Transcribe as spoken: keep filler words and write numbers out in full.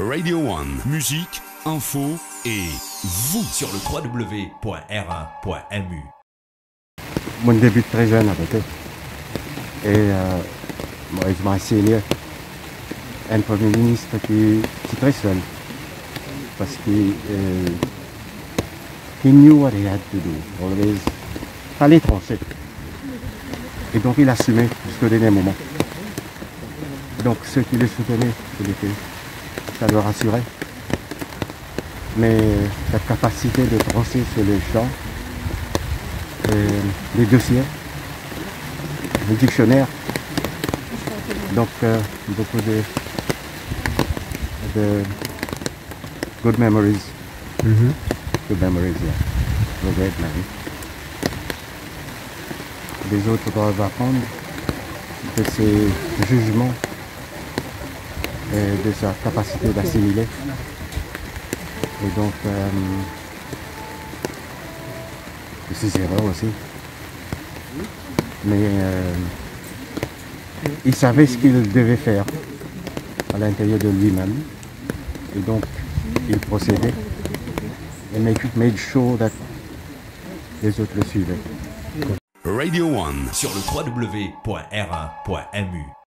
Radio One, musique, info et vous sur le w w w point r un point m u. Mon début très jeune avec eux. Et euh, moi, je m'ai essayé un premier ministre qui, qui est très seul. Parce qu'il euh, he knew what he had to do. Always. Fallait trancher. Et donc il assumait jusqu'au dernier moment. Donc ceux qui le soutenaient, ça le rassurait. Mais la capacité de trancher sur les champs, euh, les dossiers, les dictionnaires, donc euh, beaucoup de, de good memories. Mm-hmm. Good memories, yeah. A great man. Les autres doivent apprendre de ses jugements et de sa capacité d'assimiler. Et donc, euh, de ses erreurs aussi. Mais euh, il savait ce qu'il devait faire à l'intérieur de lui-même. Et donc, il procédait et made, made sure that les autres le suivaient. Radio One Sur le w w w point r un point m u.